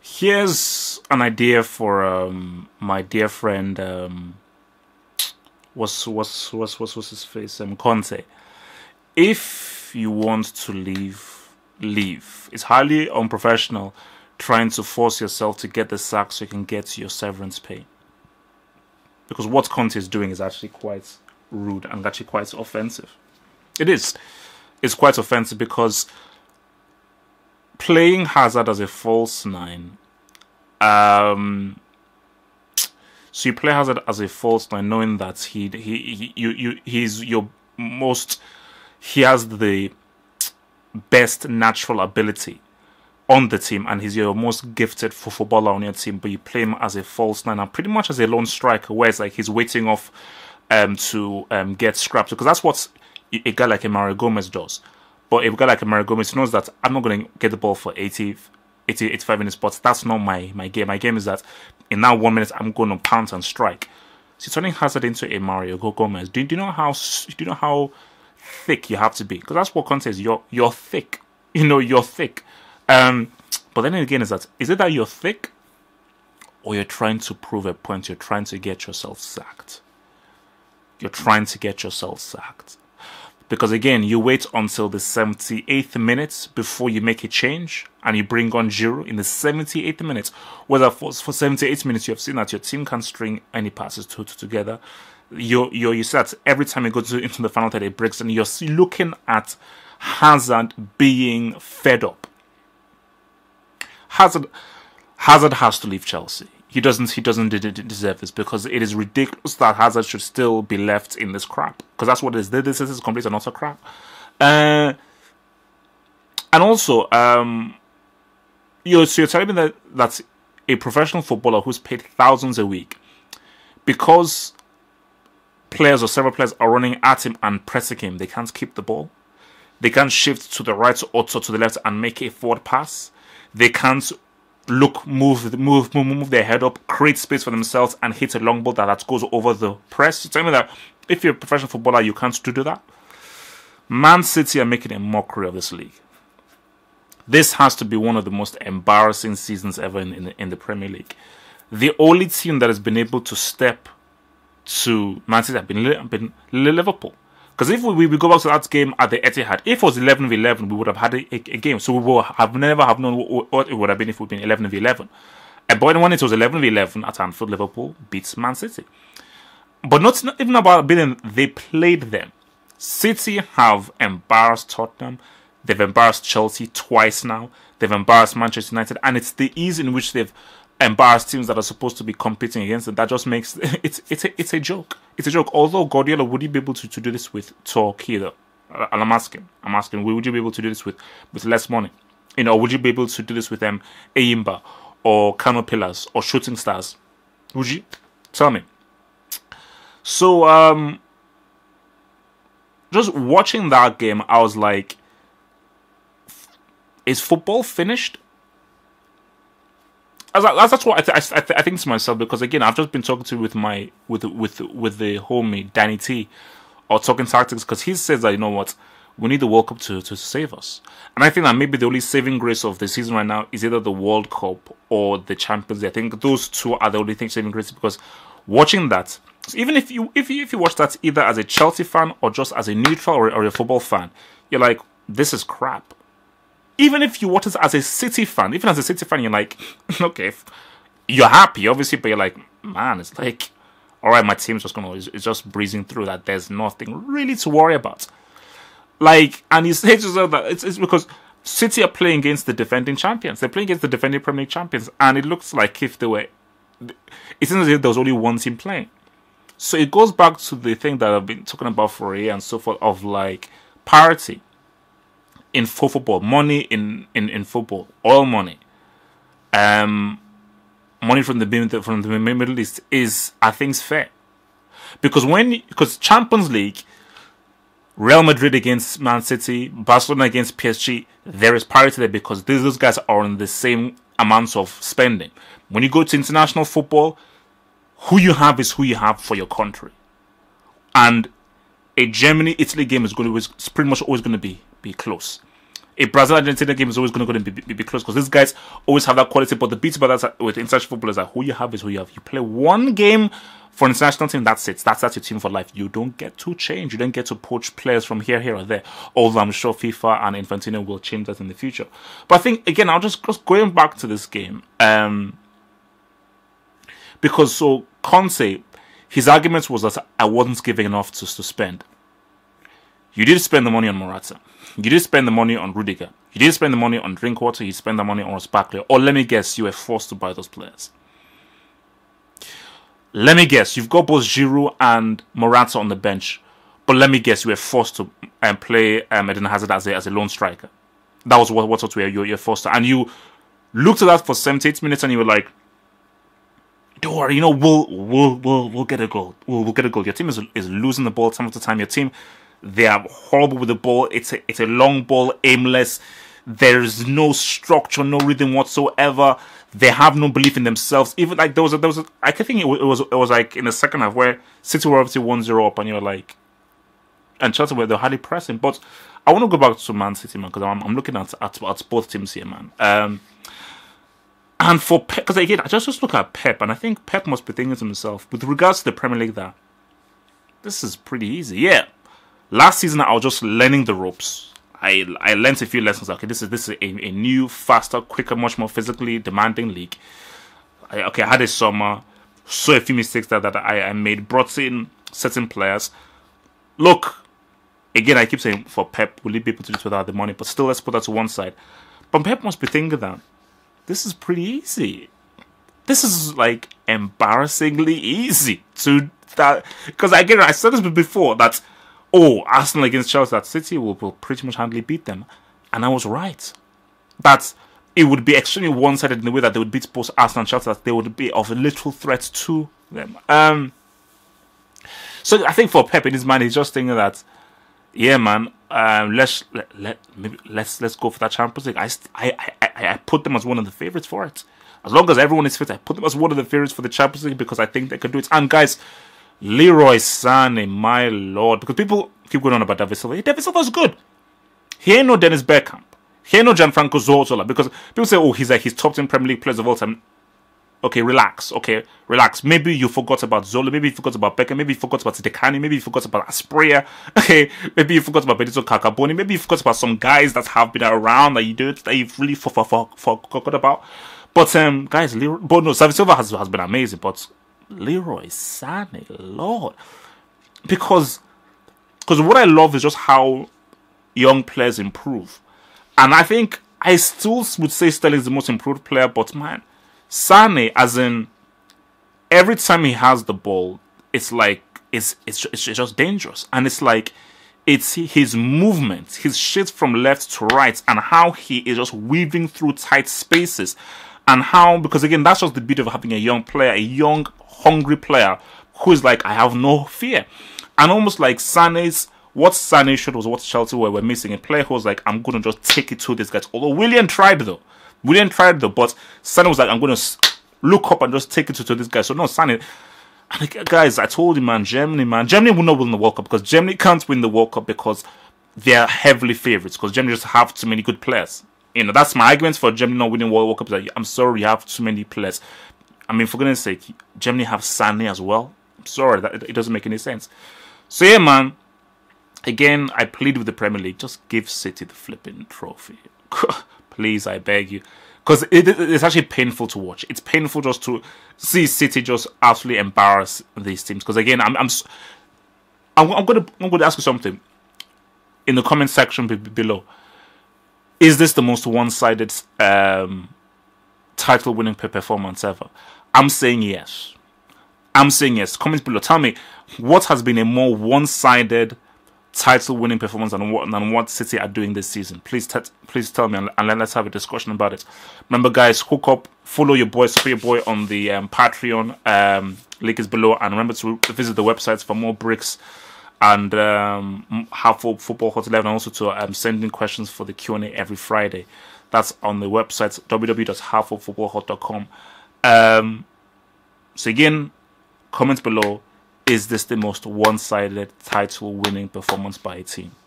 Here's an idea for my dear friend what's his face, Conte. If you want to leave, leave. It's highly unprofessional trying to force yourself to get the sack so you can get your severance pay. Because what Conte is doing is actually quite rude and actually quite offensive. It is. It's quite offensive because playing Hazard as a false nine. So you play Hazard as a false nine, knowing that he's your most. He has the best natural ability on the team, and he's your most gifted footballer on your team. But you play him as a false nine, and pretty much as a lone striker, where it's like he's waiting off to get scrapped, because that's what a guy like Mario Gomez does. But a guy like Mario Gomez knows that I'm not going to get the ball for 85 minutes, but that's not my game. My game is that in that 1 minute I'm going to pounce and strike. So turning Hazard into a Mario Gomez. Do you know how thick you have to be? Because that's what Conte is. You're thick. You're thick. But then again, is it that you're thick, or you're trying to prove a point? You're trying to get yourself sacked. You're trying to get yourself sacked. Because again, you wait until the 78th minute before you make a change, and you bring on Giroud in the 78th minute. Whether for 78 minutes you have seen that your team can't string any passes together. You see that every time you go into the final third, it breaks, and you're looking at Hazard being fed up. Hazard has to leave Chelsea. He doesn't deserve this, because it is ridiculous that Hazard should still be left in this crap. Because that's what it is. This is complete and utter crap. And also, you're telling me that a professional footballer who's paid thousands a week, because players or several players are running at him and pressing him, they can't keep the ball. They can't shift to the right or to the left and make a forward pass. They can't move their head up, create space for themselves, and hit a long ball that goes over the press. Tell me that if you're a professional footballer, you can't do that. Man City are making a mockery of this league. This has to be one of the most embarrassing seasons ever in the Premier League. The only team that has been able to step to Man City have been Liverpool. Because if we go back to that game at the Etihad, if it was 11v11, we would have had a game. So we would have never have known what it would have been if it would have been 11v11. But when it was 11v11 at Anfield, Liverpool beats Man City. But not even about beating, they played them. City have embarrassed Tottenham. They've embarrassed Chelsea twice now. They've embarrassed Manchester United. And it's the ease in which they've embarrassed teams that are supposed to be competing against it. That just makes it's a joke. It's a joke. Although Guardiola, would he be able to do this with Torquay? And I'm asking, would you be able to do this with less money? Would you be able to do this with Ayimba or Kano Pillars or Shooting Stars? Would you? Tell me. So just watching that game, I was like, is football finished? That's what I think to myself, because again, I've just been talking to with the homie Danny T, or talking tactics, because he says that, you know what, we need the World Cup to save us. And I think that maybe the only saving grace of the season right now is either the World Cup or the Champions League. I think those two are the only things saving grace, because watching that, so even if you watch that either as a Chelsea fan or just as a neutral or a football fan, you're like, this is crap. Even if you watch it as a City fan, you're like, okay, you're happy, obviously, but you're like, man, it's like, all right, my team's it's just breezing through that. There's nothing really to worry about. Like, and you say to yourself that it's because City are playing against the defending champions. They're playing against the defending Premier League champions, and it looks like if it seems as if there was only one team playing. So it goes back to the thing that I've been talking about for a year and so forth, of like parity. In football, money in football, oil money, money from the Middle East are things fair, because Champions League, Real Madrid against Man City, Barcelona against PSG, there is parity there, because those guys are on the same amounts of spending. When you go to international football, who you have is who you have for your country, and a Germany-Italy game is pretty much always going to be close. A Brazil-Argentina game is always going to be close because these guys always have that quality. But the beauty about that with international football is that who you have is who you have. You play one game for an international team, that's it. That's your team for life. You don't get to change. You don't get to poach players from here, or there. Although I'm sure FIFA and Infantino will change that in the future. But I think, again, I'll just going back to this game. Because so Conte, his argument was that I wasn't giving enough to spend. You did spend the money on Morata. You did spend the money on Rudiger. You did spend the money on Drinkwater. You spent the money on Ross Barkley. Or let me guess, you were forced to buy those players. Let me guess, you've got both Giroud and Morata on the bench. But let me guess, you were forced to play Eden Hazard as a lone striker. That was what you're forced to. And you looked at that for 78 minutes and you were like, don't worry, we'll get a goal. We'll get a goal. Your team is losing the ball time after time. Your team, they are horrible with the ball. It's a long ball, aimless. There's no structure, no rhythm whatsoever. They have no belief in themselves. Even like there was I think it was like in the second half where City were obviously 1-0 up, and you're like, and Chelsea were hardly pressing. But I want to go back to Man City, man, because I'm looking at both teams here, man. And for Pep, because again, I just look at Pep, and I think Pep must be thinking to himself, with regards to the Premier League, that this is pretty easy. Yeah, last season I was just learning the ropes. I learned a few lessons. Okay, this is a new, faster, quicker, much more physically demanding league. I had a summer, saw a few mistakes that I made, brought in certain players. Look, again, I keep saying for Pep, will he be able to do this without the money? But still, let's put that to one side. But Pep must be thinking that this is pretty easy. This is like embarrassingly easy to that, because again, I said this before that, oh, Arsenal against Chelsea, that City will pretty much handily beat them. And I was right. That it would be extremely one-sided in the way that they would beat both Arsenal and Chelsea, that they would be of a little threat to them. So I think for Pep in his mind, he's just thinking that, yeah, man, let's go for that Champions League. I put them as one of the favourites for it. As long as everyone is fit, I put them as one of the favourites for the Champions League because I think they can do it. And guys, Leroy Sané, my lord, because people keep going on about David Silva. David Silva's good. He ain't no Dennis Bergkamp. He ain't no Gianfranco Zola. Because people say, oh, he's top 10 Premier League players of all time. Okay, relax. Okay, relax. Maybe you forgot about Zola. Maybe you forgot about Beckham. Maybe you forgot about Decani. Maybe you forgot about Asprilla. Okay, maybe you forgot about Benito Cacaboni. Maybe you forgot about some guys that have been around that you've really forgot about. But guys, David Silva has been amazing. But Leroy Sané, Lord, because what I love is just how young players improve, and I think I still would say Sterling is the most improved player. But man, Sané, as in every time he has the ball, it's like it's just dangerous, and it's like it's his movement, his shit from left to right, and how he is just weaving through tight spaces, and how, because again, that's just the beauty of having a young player, a young, hungry player who is like, I have no fear. And almost like what Sané showed was what Chelsea were missing. A player who was like, I'm going to just take it to these guys. Although Willian tried though, but Sané was like, I'm going to look up and just take it to this guy. So no, Sané, and guys, I told you, Germany will not win the World Cup, because Germany can't win the World Cup because they are heavily favourites, because Germany just have too many good players. You know, that's my argument for Germany not winning World Cup. Like, I'm sorry, you have too many players. I mean, for goodness sake, Germany have Sané as well. I'm sorry, that it doesn't make any sense. So yeah, man. Again, I plead with the Premier League, just give City the flipping trophy. Please, I beg you. Because it's actually painful to watch. It's painful just to see City just absolutely embarrass these teams. Because again, I'm going to ask you something in the comment section below. Is this the most one-sided title-winning performance ever? I'm saying yes. Comments below. Tell me, what has been a more one-sided title-winning performance than what City are doing this season? Please tell me, and let's have a discussion about it. Remember, guys, hook up, follow your boy, support your boy on the Patreon. Link is below, and remember to visit the websites for more bricks and how Football Hot 11, and also to send in questions for the Q&A every Friday. That's on the website www.halfoffootballhot.com. So again, comment below. Is this the most one-sided title-winning performance by a team?